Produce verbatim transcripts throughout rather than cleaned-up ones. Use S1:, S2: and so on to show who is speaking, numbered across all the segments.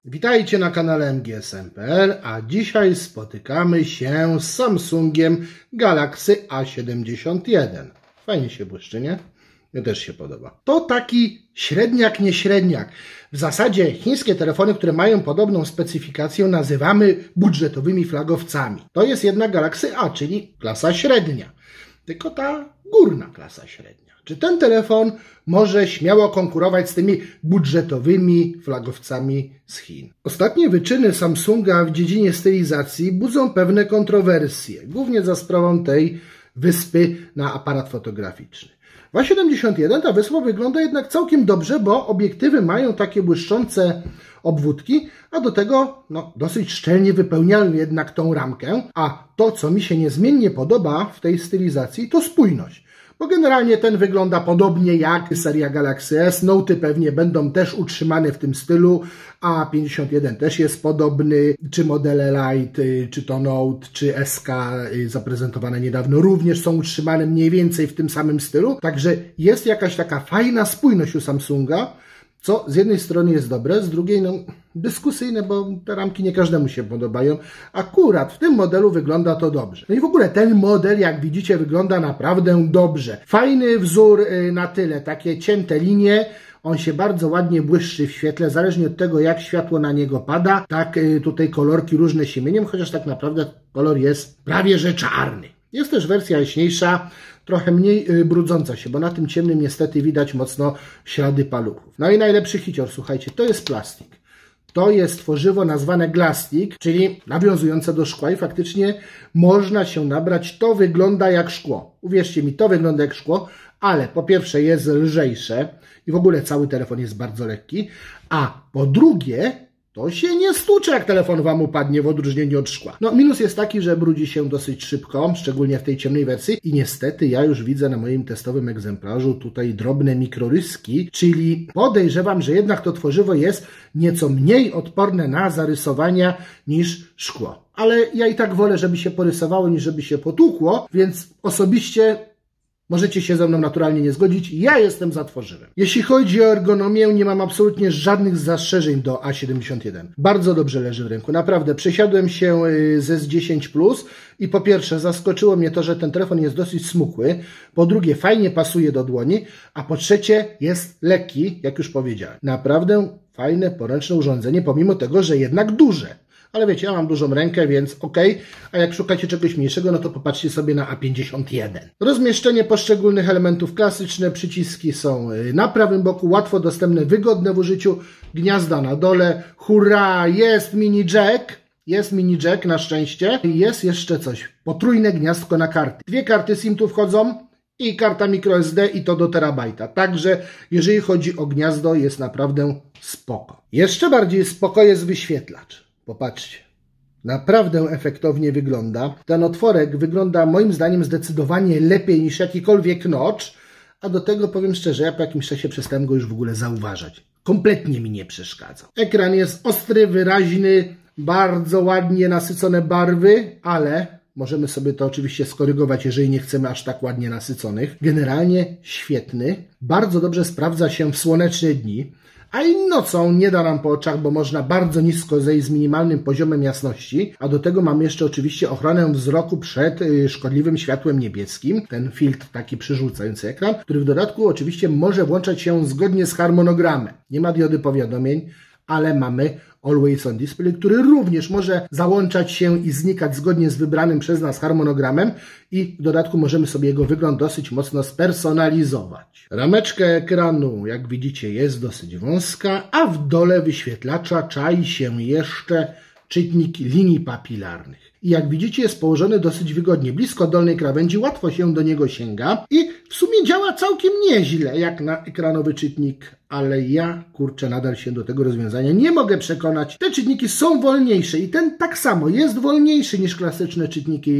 S1: Witajcie na kanale M G S M kropka P L, a dzisiaj spotykamy się z Samsungiem Galaxy A siedemdziesiąt jeden. Fajnie się błyszczy, nie? Mnie też się podoba. To taki średniak, nie średniak. W zasadzie chińskie telefony, które mają podobną specyfikację, nazywamy budżetowymi flagowcami. To jest jednak Galaxy A, czyli klasa średnia. Tylko ta górna klasa średnia. Czy ten telefon może śmiało konkurować z tymi budżetowymi flagowcami z Chin? Ostatnie wyczyny Samsunga w dziedzinie stylizacji budzą pewne kontrowersje, głównie za sprawą tej wyspy na aparat fotograficzny. W A siedemdziesiąt jeden ta wyspa wygląda jednak całkiem dobrze, bo obiektywy mają takie błyszczące obwódki, a do tego no, dosyć szczelnie wypełniają jednak tą ramkę. A to, co mi się niezmiennie podoba w tej stylizacji, to spójność. Bo generalnie ten wygląda podobnie jak seria Galaxy S. Note'y pewnie będą też utrzymane w tym stylu. A pięćdziesiąt jeden też jest podobny. Czy modele Lite, czy to Note, czy S K zaprezentowane niedawno również są utrzymane mniej więcej w tym samym stylu. Także jest jakaś taka fajna spójność u Samsunga, co z jednej strony jest dobre, z drugiej no dyskusyjne, bo te ramki nie każdemu się podobają. Akurat w tym modelu wygląda to dobrze. No i w ogóle ten model, jak widzicie, wygląda naprawdę dobrze. Fajny wzór na tyle, takie cięte linie. On się bardzo ładnie błyszczy w świetle, zależnie od tego, jak światło na niego pada. Tak tutaj kolorki różne się mienią, chociaż tak naprawdę kolor jest prawie że czarny. Jest też wersja jaśniejsza, trochę mniej brudząca się, bo na tym ciemnym niestety widać mocno ślady paluchów. No i najlepszy hicior, słuchajcie, to jest plastik. To jest tworzywo nazwane Glastick, czyli nawiązujące do szkła i faktycznie można się nabrać. To wygląda jak szkło. Uwierzcie mi, to wygląda jak szkło, ale po pierwsze jest lżejsze i w ogóle cały telefon jest bardzo lekki, a po drugie to się nie stłucze, jak telefon Wam upadnie, w odróżnieniu od szkła. No minus jest taki, że brudzi się dosyć szybko, szczególnie w tej ciemnej wersji i niestety ja już widzę na moim testowym egzemplarzu tutaj drobne mikroryski, czyli podejrzewam, że jednak to tworzywo jest nieco mniej odporne na zarysowania niż szkło. Ale ja i tak wolę, żeby się porysowało, niż żeby się potłukło, więc osobiście możecie się ze mną naturalnie nie zgodzić. Ja jestem za tworzywem. Jeśli chodzi o ergonomię, nie mam absolutnie żadnych zastrzeżeń do A siedemdziesiąt jeden. Bardzo dobrze leży w ręku. Naprawdę. Przesiadłem się z S dziesięć plus i po pierwsze zaskoczyło mnie to, że ten telefon jest dosyć smukły. Po drugie fajnie pasuje do dłoni. A po trzecie jest lekki, jak już powiedziałem. Naprawdę fajne, poręczne urządzenie, pomimo tego, że jednak duże. Ale wiecie, ja mam dużą rękę, więc ok. A jak szukacie czegoś mniejszego, no to popatrzcie sobie na A pięćdziesiąt jeden. Rozmieszczenie poszczególnych elementów klasyczne. Przyciski są na prawym boku, łatwo dostępne, wygodne w użyciu. Gniazda na dole. Hurra! Jest mini jack. Jest mini jack na szczęście. Jest jeszcze coś. Potrójne gniazdko na karty. Dwie karty SIM tu wchodzą. I karta microSD i to do terabajta. Także jeżeli chodzi o gniazdo, jest naprawdę spoko. Jeszcze bardziej spoko jest wyświetlacz. Popatrzcie, naprawdę efektownie wygląda. Ten otworek wygląda moim zdaniem zdecydowanie lepiej niż jakikolwiek notch, a do tego powiem szczerze, ja po jakimś czasie przestałem go już w ogóle zauważać. Kompletnie mi nie przeszkadzał. Ekran jest ostry, wyraźny, bardzo ładnie nasycone barwy, ale możemy sobie to oczywiście skorygować, jeżeli nie chcemy aż tak ładnie nasyconych. Generalnie świetny, bardzo dobrze sprawdza się w słoneczne dni. A i nocą nie da nam po oczach, bo można bardzo nisko zejść z minimalnym poziomem jasności, a do tego mamy jeszcze oczywiście ochronę wzroku przed szkodliwym światłem niebieskim, ten filtr taki przyrzucający ekran, który w dodatku oczywiście może włączać się zgodnie z harmonogramem. Nie ma diody powiadomień, ale mamy Always On Display, który również może załączać się i znikać zgodnie z wybranym przez nas harmonogramem i w dodatku możemy sobie jego wygląd dosyć mocno spersonalizować. Rameczka ekranu, jak widzicie, jest dosyć wąska, a w dole wyświetlacza czai się jeszcze czytnik linii papilarnych. I jak widzicie, jest położony dosyć wygodnie, blisko dolnej krawędzi, łatwo się do niego sięga i w sumie działa całkiem nieźle jak na ekranowy czytnik, ale ja, kurczę, nadal się do tego rozwiązania nie mogę przekonać. Te czytniki są wolniejsze i ten tak samo jest wolniejszy niż klasyczne czytniki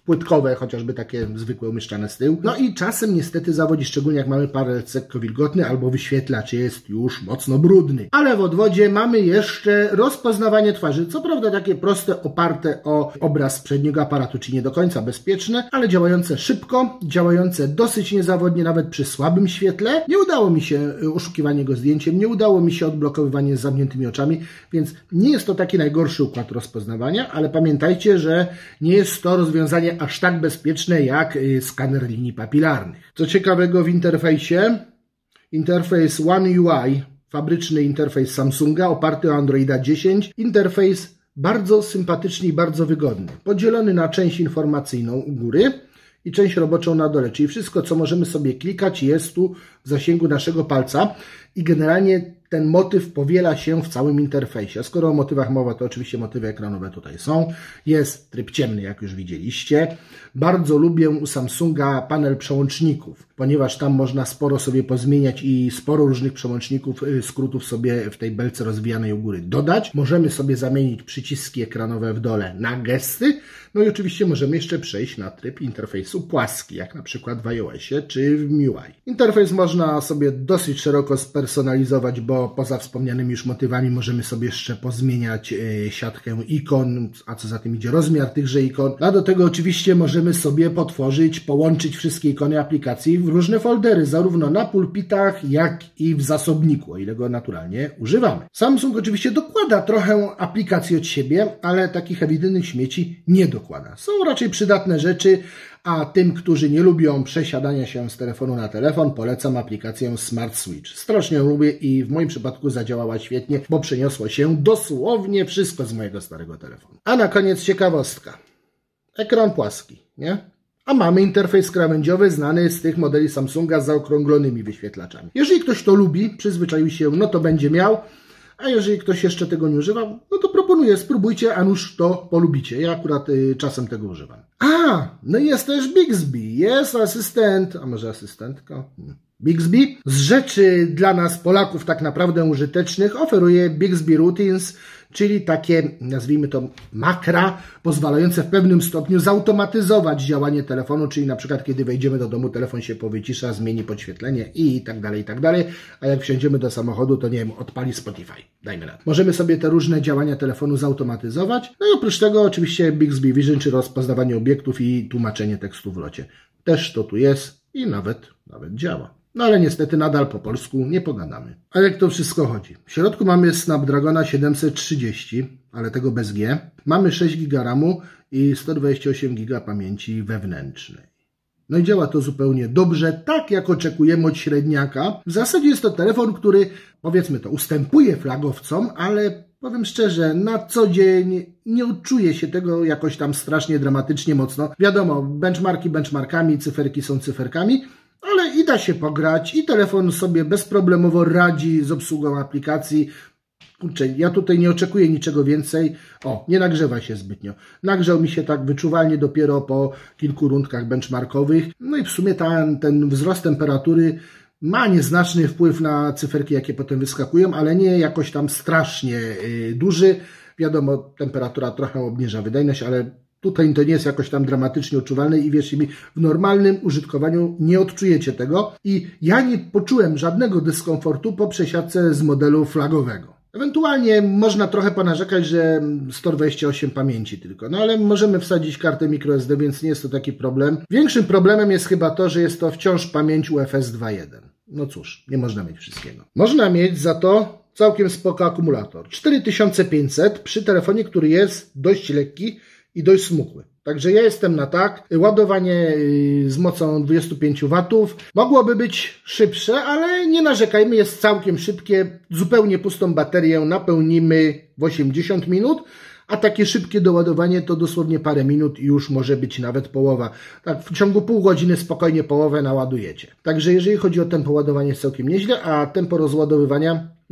S1: płytkowe, chociażby takie zwykłe umieszczane z tyłu. No i czasem niestety zawodzi, szczególnie jak mamy palec lekko wilgotny albo wyświetlacz jest już mocno brudny. Ale w odwodzie mamy jeszcze rozpoznawanie twarzy. Co prawda takie proste, oparte o obraz przedniego aparatu, czyli nie do końca bezpieczne, ale działające szybko, działające dosyć niezawodnie, nawet przy słabym świetle. Nie udało mi się oszukiwanie go zdjęciem, nie udało mi się odblokowywanie z zamkniętymi oczami, więc nie jest to taki najgorszy układ rozpoznawania, ale pamiętajcie, że nie jest to rozwiązanie aż tak bezpieczne jak skaner linii papilarnych. Co ciekawego w interfejsie, interfejs One U I, fabryczny interfejs Samsunga oparty o Androida dziesięć, interfejs bardzo sympatyczny i bardzo wygodny, podzielony na część informacyjną u góry i część roboczą na dole, czyli wszystko, co możemy sobie klikać, jest tu w zasięgu naszego palca i generalnie ten motyw powiela się w całym interfejsie. Skoro o motywach mowa, to oczywiście motywy ekranowe tutaj są. Jest tryb ciemny, jak już widzieliście. Bardzo lubię u Samsunga panel przełączników, ponieważ tam można sporo sobie pozmieniać i sporo różnych przełączników, skrótów sobie w tej belce rozwijanej u góry dodać. Możemy sobie zamienić przyciski ekranowe w dole na gesty. No i oczywiście możemy jeszcze przejść na tryb interfejsu płaski, jak na przykład w iOSie czy w M I U I. Interfejs można sobie dosyć szeroko spersonalizować, bo poza wspomnianymi już motywami możemy sobie jeszcze pozmieniać siatkę ikon, a co za tym idzie rozmiar tychże ikon. A do tego oczywiście możemy sobie potworzyć, połączyć wszystkie ikony aplikacji w różne foldery, zarówno na pulpitach, jak i w zasobniku, o ile go naturalnie używamy. Samsung oczywiście dokłada trochę aplikacji od siebie, ale takich ewidentnych śmieci nie dokłada. Są raczej przydatne rzeczy, a tym, którzy nie lubią przesiadania się z telefonu na telefon, polecam aplikację Smart Switch. Strasznie ją lubię i w moim przypadku zadziałała świetnie, bo przeniosło się dosłownie wszystko z mojego starego telefonu. A na koniec ciekawostka. Ekran płaski, nie? A mamy interfejs krawędziowy znany z tych modeli Samsunga z zaokrąglonymi wyświetlaczami. Jeżeli ktoś to lubi, przyzwyczaił się, no to będzie miał. A jeżeli ktoś jeszcze tego nie używa, no to proponuję, spróbujcie, a nuż to polubicie. Ja akurat y, czasem tego używam. A, no i jest też Bixby, jest asystent, a może asystentka? Hmm. Bixby z rzeczy dla nas Polaków tak naprawdę użytecznych oferuje Bixby Routines, czyli takie, nazwijmy to, makra pozwalające w pewnym stopniu zautomatyzować działanie telefonu, czyli na przykład kiedy wejdziemy do domu, telefon się powycisza, zmieni podświetlenie i tak dalej, i tak dalej, a jak wsiądziemy do samochodu, to nie wiem, odpali Spotify, dajmy na to. Możemy sobie te różne działania telefonu zautomatyzować, no i oprócz tego oczywiście Bixby Vision, czy rozpoznawanie obiektów i tłumaczenie tekstu w locie. Też to tu jest i nawet, nawet działa. No ale niestety nadal po polsku nie pogadamy. Ale jak to wszystko chodzi? W środku mamy Snapdragona siedemset trzydzieści, ale tego bez G. Mamy sześć giga ramu i sto dwadzieścia osiem giga pamięci wewnętrznej. No i działa to zupełnie dobrze, tak jak oczekujemy od średniaka. W zasadzie jest to telefon, który, powiedzmy to, ustępuje flagowcom, ale powiem szczerze, na co dzień nie odczuje się tego jakoś tam strasznie dramatycznie mocno. Wiadomo, benchmarki benchmarkami, cyferki są cyferkami, ale i da się pograć i telefon sobie bezproblemowo radzi z obsługą aplikacji. Kurczę, ja tutaj nie oczekuję niczego więcej. O, nie nagrzewa się zbytnio. Nagrzał mi się tak wyczuwalnie dopiero po kilku rundkach benchmarkowych. No i w sumie ta, ten wzrost temperatury ma nieznaczny wpływ na cyferki, jakie potem wyskakują, ale nie jakoś tam strasznie yy, duży. Wiadomo, temperatura trochę obniża wydajność, ale tutaj to nie jest jakoś tam dramatycznie odczuwalne i wierzcie mi, w normalnym użytkowaniu nie odczujecie tego i ja nie poczułem żadnego dyskomfortu po przesiadce z modelu flagowego. Ewentualnie można trochę ponarzekać, że sto dwadzieścia osiem pamięci tylko, no ale możemy wsadzić kartę microSD, więc nie jest to taki problem. Większym problemem jest chyba to, że jest to wciąż pamięć U F S dwa jeden. No cóż, nie można mieć wszystkiego. Można mieć za to całkiem spoko akumulator. cztery tysiące pięćset przy telefonie, który jest dość lekki i dość smukły. Także ja jestem na tak. Ładowanie z mocą dwadzieścia pięć watów mogłoby być szybsze, ale nie narzekajmy, jest całkiem szybkie. Zupełnie pustą baterię napełnimy w osiemdziesiąt minut, a takie szybkie doładowanie to dosłownie parę minut i już może być nawet połowa. Tak, w ciągu pół godziny spokojnie połowę naładujecie. Także jeżeli chodzi o tempo ładowania jest całkiem nieźle, a tempo rozładowywania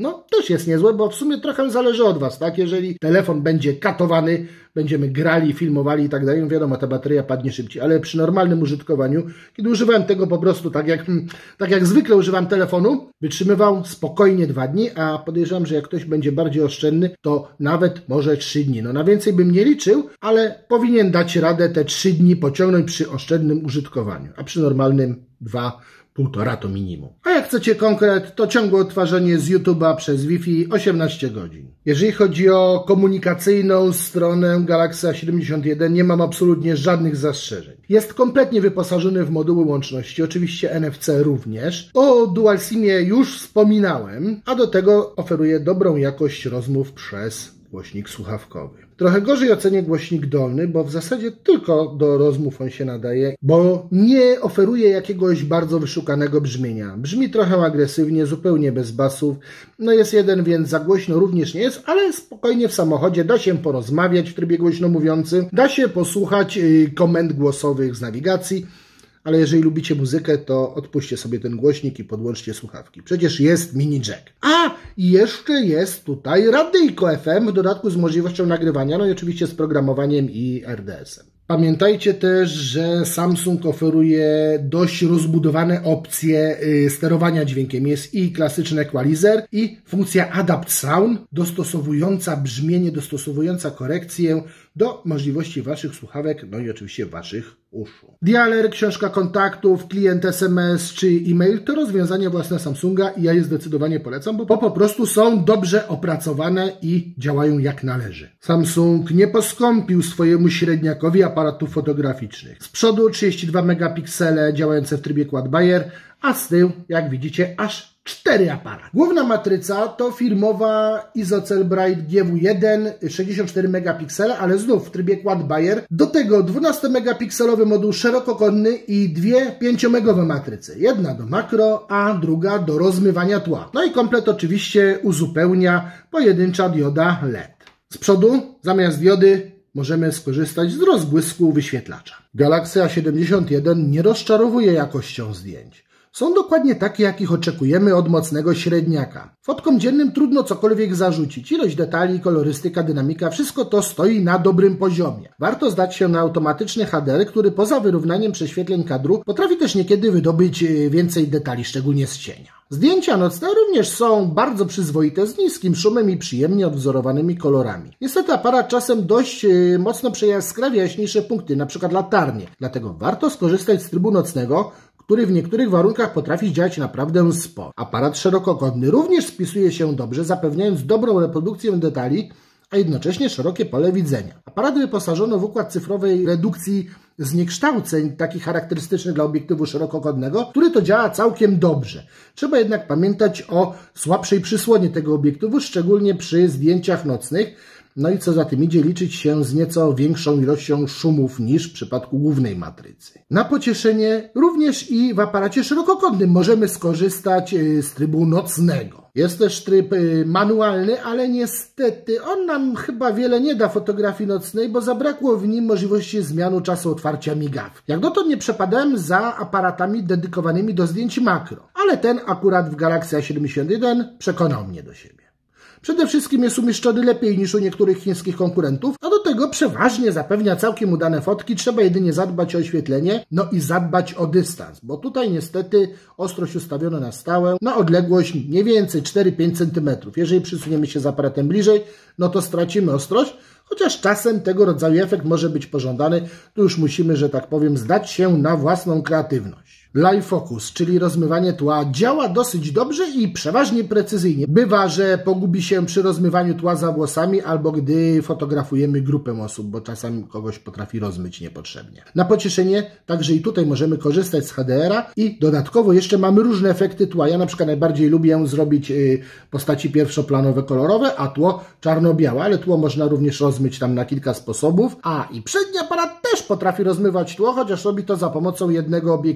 S1: No, też jest niezłe, bo w sumie trochę zależy od Was, tak? Jeżeli telefon będzie katowany, będziemy grali, filmowali i tak dalej, no wiadomo, ta bateria padnie szybciej, ale przy normalnym użytkowaniu, kiedy używałem tego po prostu tak jak, tak jak zwykle używam telefonu, wytrzymywał spokojnie dwa dni, a podejrzewam, że jak ktoś będzie bardziej oszczędny, to nawet może trzy dni. No na więcej bym nie liczył, ale powinien dać radę te trzy dni pociągnąć przy oszczędnym użytkowaniu, a przy normalnym dwa, półtora to minimum. A jak chcecie konkret, to ciągłe odtwarzanie z YouTube'a przez Wi-Fi osiemnaście godzin. Jeżeli chodzi o komunikacyjną stronę Galaxy A siedemdziesiąt jeden, nie mam absolutnie żadnych zastrzeżeń. Jest kompletnie wyposażony w moduły łączności, oczywiście N F C również. O Dual SIM-ie już wspominałem, a do tego oferuje dobrą jakość rozmów przez głośnik słuchawkowy. Trochę gorzej ocenię głośnik dolny, bo w zasadzie tylko do rozmów on się nadaje, bo nie oferuje jakiegoś bardzo wyszukanego brzmienia. Brzmi trochę agresywnie, zupełnie bez basów. No jest jeden, więc za głośno również nie jest, ale spokojnie w samochodzie da się porozmawiać w trybie głośno mówiącym, da się posłuchać komend głosowych z nawigacji. Ale jeżeli lubicie muzykę, to odpuśćcie sobie ten głośnik i podłączcie słuchawki. Przecież jest mini jack. A, i jeszcze jest tutaj radyjko F M, w dodatku z możliwością nagrywania, no i oczywiście z programowaniem i R D S-em. Pamiętajcie też, że Samsung oferuje dość rozbudowane opcje sterowania dźwiękiem. Jest i klasyczny equalizer, i funkcja Adapt Sound, dostosowująca brzmienie, dostosowująca korekcję do możliwości Waszych słuchawek, no i oczywiście Waszych uszu. Dialer, książka kontaktów, klient S M S czy e-mail to rozwiązania własne Samsunga i ja je zdecydowanie polecam, bo po prostu są dobrze opracowane i działają jak należy. Samsung nie poskąpił swojemu średniakowi aparatów fotograficznych. Z przodu trzydzieści dwa megapiksele działające w trybie Quad Bayer, a z tyłu, jak widzicie, aż cztery aparaty. Główna matryca to firmowa ISOCELL Bright G W jeden, sześćdziesiąt cztery megapiksele, ale znów w trybie Quad Bayer. Do tego dwunastomegapikselowy moduł szerokokątny i dwie pięciomegowe matryce. Jedna do makro, a druga do rozmywania tła. No i komplet oczywiście uzupełnia pojedyncza dioda L E D. Z przodu zamiast diody możemy skorzystać z rozbłysku wyświetlacza. Galaxy A siedemdziesiąt jeden nie rozczarowuje jakością zdjęć. Są dokładnie takie, jakich oczekujemy od mocnego średniaka. Fotkom dziennym trudno cokolwiek zarzucić. Ilość detali, kolorystyka, dynamika, wszystko to stoi na dobrym poziomie. Warto zdać się na automatyczny H D R, który poza wyrównaniem prześwietleń kadru potrafi też niekiedy wydobyć więcej detali, szczególnie z cienia. Zdjęcia nocne również są bardzo przyzwoite, z niskim szumem i przyjemnie odwzorowanymi kolorami. Niestety aparat czasem dość yy, mocno przejaskrawia jaśniejsze punkty, np. latarnie. Dlatego warto skorzystać z trybu nocnego, który w niektórych warunkach potrafi działać naprawdę sporo. Aparat szerokokątny również spisuje się dobrze, zapewniając dobrą reprodukcję detali, a jednocześnie szerokie pole widzenia. Aparat wyposażono w układ cyfrowej redukcji zniekształceń, taki charakterystyczny dla obiektywu szerokokątnego, który to działa całkiem dobrze. Trzeba jednak pamiętać o słabszej przysłonie tego obiektywu, szczególnie przy zdjęciach nocnych. No i co za tym idzie, liczyć się z nieco większą ilością szumów niż w przypadku głównej matrycy. Na pocieszenie również i w aparacie szerokokątnym możemy skorzystać z trybu nocnego. Jest też tryb manualny, ale niestety on nam chyba wiele nie da fotografii nocnej, bo zabrakło w nim możliwości zmiany czasu otwarcia migawki. Jak dotąd nie przepadałem za aparatami dedykowanymi do zdjęć makro, ale ten akurat w Galaxy A siedemdziesiąt jeden przekonał mnie do siebie. Przede wszystkim jest umieszczony lepiej niż u niektórych chińskich konkurentów, a do tego przeważnie zapewnia całkiem udane fotki, trzeba jedynie zadbać o oświetlenie, no i zadbać o dystans, bo tutaj niestety ostrość ustawiona na stałe, na odległość mniej więcej cztery do pięciu centymetrów. Jeżeli przysuniemy się z aparatem bliżej, no to stracimy ostrość, chociaż czasem tego rodzaju efekt może być pożądany, tu już musimy, że tak powiem, zdać się na własną kreatywność. Live Focus, czyli rozmywanie tła, działa dosyć dobrze i przeważnie precyzyjnie. Bywa, że pogubi się przy rozmywaniu tła za włosami albo gdy fotografujemy grupę osób, bo czasami kogoś potrafi rozmyć niepotrzebnie. Na pocieszenie także i tutaj możemy korzystać z H D R-a i dodatkowo jeszcze mamy różne efekty tła. Ja na przykład najbardziej lubię zrobić postaci pierwszoplanowe kolorowe, a tło czarno-białe, ale tło można również rozmyć tam na kilka sposobów. A i przedni aparat też potrafi rozmywać tło, chociaż robi to za pomocą jednego obiektywu. I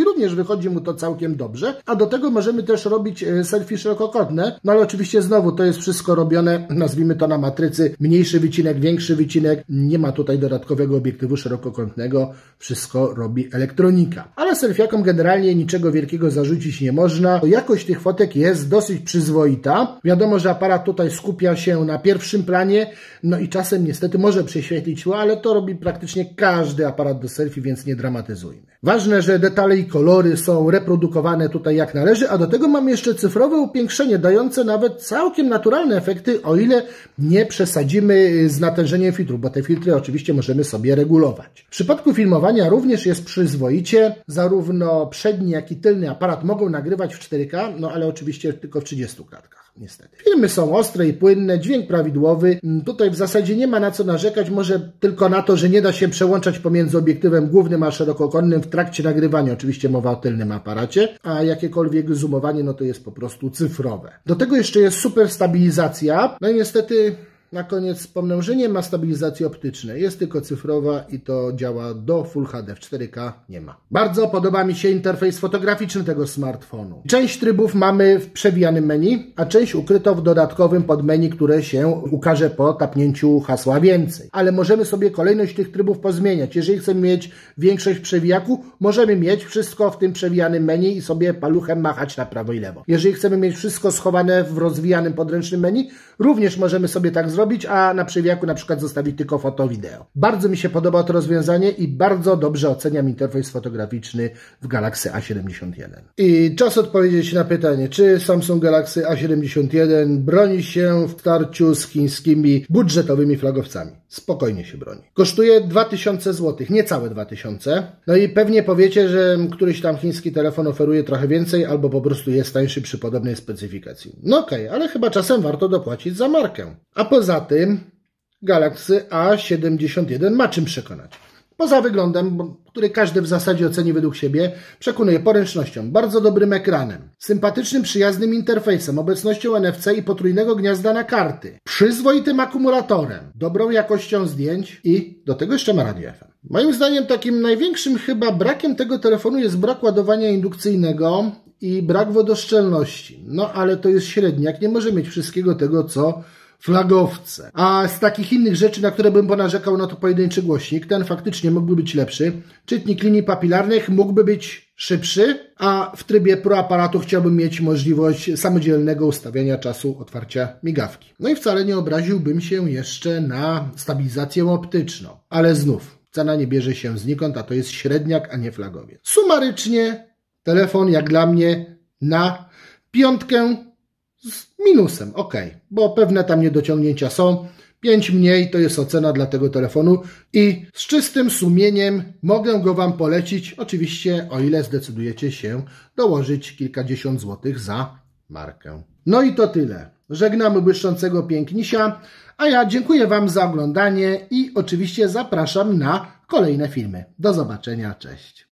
S1: i również wychodzi mu to całkiem dobrze, a do tego możemy też robić selfie szerokokątne, no ale oczywiście znowu to jest wszystko robione, nazwijmy to na matrycy, mniejszy wycinek, większy wycinek, nie ma tutaj dodatkowego obiektywu szerokokątnego, wszystko robi elektronika. Ale selfiakom generalnie niczego wielkiego zarzucić nie można, jakość tych fotek jest dosyć przyzwoita, wiadomo, że aparat tutaj skupia się na pierwszym planie, no i czasem niestety może prześwietlić tło, ale to robi praktycznie każdy aparat do selfie, więc nie dramatyzujmy. Ważne, że detale i kolory są reprodukowane tutaj jak należy, a do tego mamy jeszcze cyfrowe upiększenie, dające nawet całkiem naturalne efekty, o ile nie przesadzimy z natężeniem filtrów, bo te filtry oczywiście możemy sobie regulować. W przypadku filmowania również jest przyzwoicie, zarówno przedni, jak i tylny aparat mogą nagrywać w cztery K, no ale oczywiście tylko w trzydziestu klatkach. Niestety. Filmy są ostre i płynne, dźwięk prawidłowy. Tutaj w zasadzie nie ma na co narzekać, może tylko na to, że nie da się przełączać pomiędzy obiektywem głównym a szerokokątnym w trakcie nagrywania. Oczywiście mowa o tylnym aparacie, a jakiekolwiek zoomowanie, no to jest po prostu cyfrowe. Do tego jeszcze jest super stabilizacja. No i niestety na koniec wspomnę, że nie ma stabilizacji optycznej, jest tylko cyfrowa i to działa do Full H D, w cztery K nie ma. Bardzo podoba mi się interfejs fotograficzny tego smartfonu. Część trybów mamy w przewijanym menu, a część ukryto w dodatkowym podmenu, które się ukaże po tapnięciu hasła więcej. Ale możemy sobie kolejność tych trybów pozmieniać. Jeżeli chcemy mieć większość w przewijaku, możemy mieć wszystko w tym przewijanym menu i sobie paluchem machać na prawo i lewo. Jeżeli chcemy mieć wszystko schowane w rozwijanym podręcznym menu, również możemy sobie tak zrobić, a na przewijaku na przykład zostawić tylko foto, wideo. Bardzo mi się podoba to rozwiązanie i bardzo dobrze oceniam interfejs fotograficzny w Galaxy A siedemdziesiąt jeden. I czas odpowiedzieć na pytanie, czy Samsung Galaxy A siedemdziesiąt jeden broni się w starciu z chińskimi budżetowymi flagowcami. Spokojnie się broni. Kosztuje dwa tysiące złotych, niecałe dwa tysiące. No i pewnie powiecie, że któryś tam chiński telefon oferuje trochę więcej, albo po prostu jest tańszy przy podobnej specyfikacji. No okej, okay, ale chyba czasem warto dopłacić za markę. A poza tym Galaxy A siedemdziesiąt jeden ma czym przekonać. Poza wyglądem, który każdy w zasadzie oceni według siebie, przekonuje poręcznością, bardzo dobrym ekranem, sympatycznym, przyjaznym interfejsem, obecnością N F C i potrójnego gniazda na karty, przyzwoitym akumulatorem, dobrą jakością zdjęć i do tego jeszcze ma radio F M. Moim zdaniem takim największym chyba brakiem tego telefonu jest brak ładowania indukcyjnego i brak wodoszczelności. No ale to jest średniak, nie może mieć wszystkiego tego, co flagowce. A z takich innych rzeczy, na które bym ponarzekał, no to pojedynczy głośnik. Ten faktycznie mógłby być lepszy. Czytnik linii papilarnych mógłby być szybszy, a w trybie Pro aparatu chciałbym mieć możliwość samodzielnego ustawiania czasu otwarcia migawki. No i wcale nie obraziłbym się jeszcze na stabilizację optyczną. Ale znów, cena nie bierze się znikąd, a to jest średniak, a nie flagowiec. Sumarycznie telefon jak dla mnie na piątkę z minusem, ok, bo pewne tam niedociągnięcia są. pięć mniej to jest ocena dla tego telefonu i z czystym sumieniem mogę go Wam polecić, oczywiście o ile zdecydujecie się dołożyć kilkadziesiąt złotych za markę. No i to tyle. Żegnamy błyszczącego pięknisia, a ja dziękuję Wam za oglądanie i oczywiście zapraszam na kolejne filmy. Do zobaczenia, cześć.